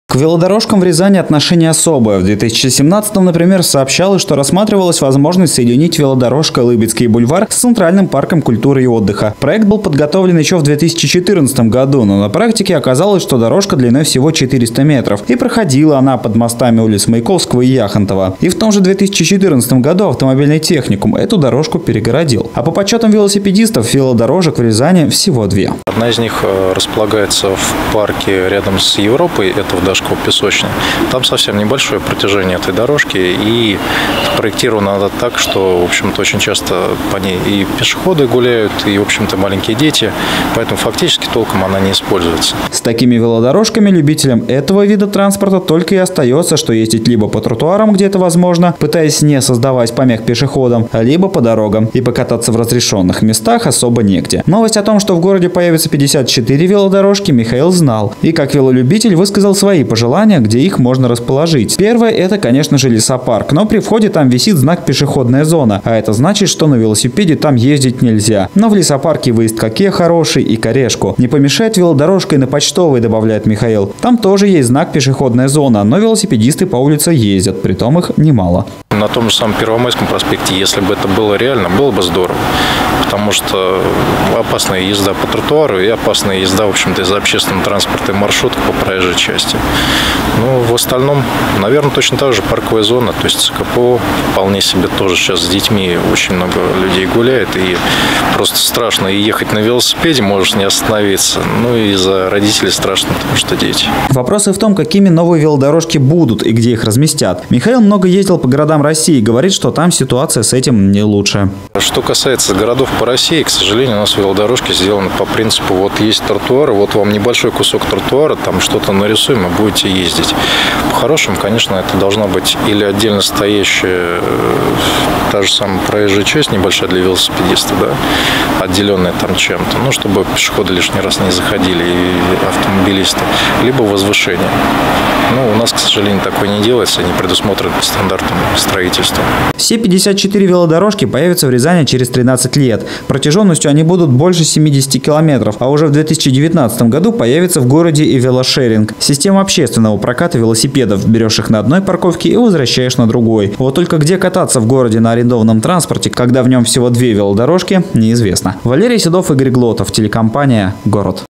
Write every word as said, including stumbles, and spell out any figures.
К велодорожкам в Рязани отношение особое. В две тысячи семнадцатом, например, сообщалось, что рассматривалась возможность соединить велодорожка Лыбецкий бульвар с Центральным парком культуры и отдыха. Проект был подготовлен еще в две тысячи четырнадцатом году, но на практике оказалось, что дорожка длиной всего четыреста метров. И проходила она под мостами улиц Маяковского и Яхонтова. И в том же две тысячи четырнадцатом году автомобильный техникум эту дорожку перегородил. А по подсчетам велосипедистов, велодорожек в Рязани всего две. Одна из них располагается в парке рядом с Европой, это в Дашково-Песочной. Там совсем небольшое протяжение этой дорожки, и проектирована она так, что, в общем-то, очень часто по ней и пешеходы гуляют, и, в общем-то, маленькие дети, поэтому фактически толком она не используется. С такими велодорожками любителям этого вида транспорта только и остается, что ездить либо по тротуарам, где это возможно, пытаясь не создавать помех пешеходам, либо по дорогам, и покататься в разрешенных местах особо негде. Новость о том, что в городе появится пятьдесят четыре велодорожки, Михаил знал, и как велолюбитель высказал свои пожелания, где их можно расположить. Первое – это, конечно же, лесопарк, но при входе там висит знак «Пешеходная зона», а это значит, что на велосипеде там ездить нельзя. Но в лесопарке выезд к Оке хороший и к Орешку. Не помешает велодорожкой на Почтовой, добавляет Михаил. Там тоже есть знак «Пешеходная зона», но велосипедисты по улице ездят, притом их немало. На том же самом Первомайском проспекте, если бы это было реально, было бы здорово. Потому что опасная езда по тротуару и опасная езда, в общем-то, из общественного транспорта и маршруток по проезжей части. Ну, в остальном, наверное, точно так же парковая зона. То есть ЦКПО вполне себе тоже сейчас с детьми очень много людей гуляет. И просто страшно. И ехать на велосипеде можешь не остановиться. Ну, и за родителей страшно, потому что дети. Вопрос и в том, какими новые велодорожки будут и где их разместят. Михаил много ездил по городам России и говорит, что там ситуация с этим не лучше. Что касается городов по России, к сожалению, у нас велодорожки сделаны по принципу: вот есть тротуары, вот вам небольшой кусок тротуара, там что-то нарисуем и будете ездить. По-хорошему, конечно, это должна быть или отдельно стоящая та же самая проезжая часть, небольшая для велосипедиста, да, отделенная там чем-то, ну, чтобы пешеходы лишний раз не заходили и автомобилисты, либо возвышение. Ну, у нас, к сожалению, такое не делается, не предусмотрено по стандартам строительства. Все пятьдесят четыре велодорожки появятся в Рязани через тринадцать лет. Протяженностью они будут больше семидесяти километров, а уже в две тысячи девятнадцатом году появится в городе и велошеринг. Система общественного проката велосипедов. Берешь их на одной парковке и возвращаешь на другой. Вот только где кататься в городе на арендованном транспорте, когда в нем всего две велодорожки, неизвестно. Валерий Седов, Игорь Глотов, телекомпания «Город».